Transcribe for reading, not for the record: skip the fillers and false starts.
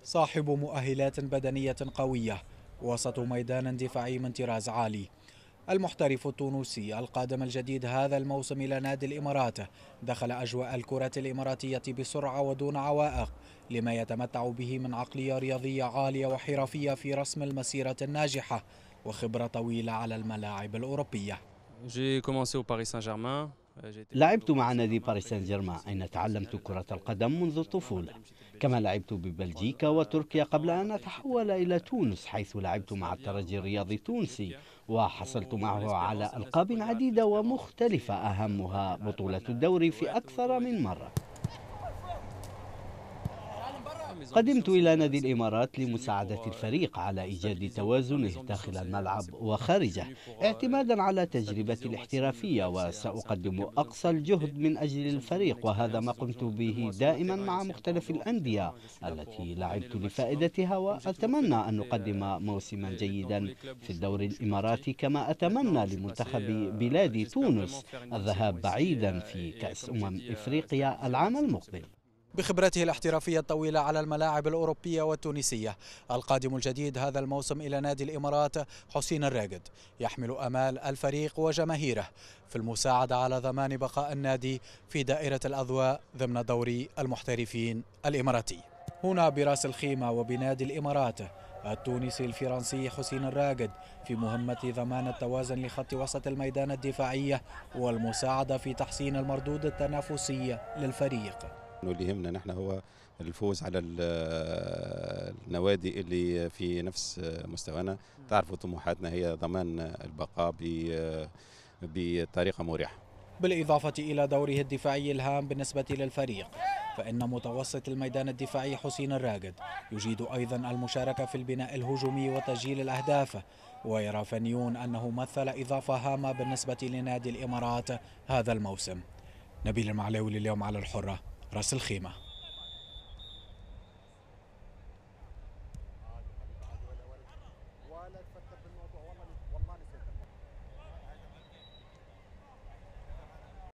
صاحب مؤهلات بدنية قوية، وسط ميدان دفاعي من طراز عالي. المحترف التونسي القادم الجديد هذا الموسم إلى نادي الإمارات دخل أجواء الكرة الإماراتية بسرعة ودون عوائق، لما يتمتع به من عقلية رياضية عالية وحرفية في رسم المسيرة الناجحة وخبرة طويلة على الملاعب الأوروبية. J'ai commencé au Paris Saint-Germain. J'ai été formé au لعبت Paris مع نادي Saint-Germain. باريس Après, سان j'ai جيرمان passé أين une تعلمت professionnelle كرة jusqu'à القدم منذ jusqu'à maintenant الطفولة. l'Académie Cité de كما Belgique. لعبت Après ببلجيكا وتركيا 4 قبل ans à أن l'Académie Cité أتحول de إلى تونس، حيث لعبت مع Slavia الترجي au الرياضي Lotto de التونسي، Sofia. وحصلت معه على L'Espérance, cette ألقاب fois, il y a عديدة l'Espérance. C'est ومختلفة، أهمها بطولة l'Allemagne الدوري في Alouette أكثر من autorégionale. مرة. Mes قدمت ambitions, إلى نادي c'est الإمارات je suis venu لمساعدة pour الفريق على إيجاد stabiliser au plus bas. توازنه Mes ambitions, داخل c'est الملعب pour je suis وخارجه، venu pour اعتمادا على تجربتي stabiliser au maximum le الاحترافية. club. C'est un club qui وسأقدم a besoin de أقصى stabilité. الجهد من أجل Ils ont besoin de mon الفريق، وهذا ما expérience, ils ont قمت besoin de به moi sur le دائما terrain et مع aussi un peu en مختلف dehors du الأندية terrain. Je suis là التي pour donner لعبت le maximum, لفائدتها، comme j'ai toujours fait وأتمنى أن نقدم dans موسما dans tous جيدا les clubs في الدوري où je suis parti. الإماراتي، كما Maintenant أتمنى où je suis passé, لمنتخب بلاد j'espère vraiment تونس faire une bonne saison الذهاب ici بعيدا في et كأس comme j'ai dit إفريقيا stabiliser au العام maximum ce المقبل. club. بخبرته الاحترافية الطويلة على الملاعب الأوروبية والتونسية، القادم الجديد هذا الموسم إلى نادي الإمارات حسين الراقد يحمل أمال الفريق وجماهيره في المساعدة على ضمان بقاء النادي في دائرة الأضواء ضمن دوري المحترفين الإماراتي. هنا براس الخيمة وبنادي الإمارات، التونسي الفرنسي حسين الراقد في مهمة ضمان التوازن لخط وسط الميدان الدفاعية والمساعدة في تحسين المردود التنافسي للفريق. اللي يهمنا نحن هو الفوز على النوادي اللي في نفس مستوانا. تعرفوا طموحاتنا هي ضمان البقاء بطريقة مريحة. بالإضافة إلى دوره الدفاعي الهام بالنسبة للفريق، فإن متوسط الميدان الدفاعي حسين الراقد يجيد أيضا المشاركة في البناء الهجومي وتسجيل الأهداف، ويرى فنيون أنه مثل إضافة هامة بالنسبة لنادي الإمارات هذا الموسم. نبيل المعلاوي لليوم على الحرة، راس الخيمة.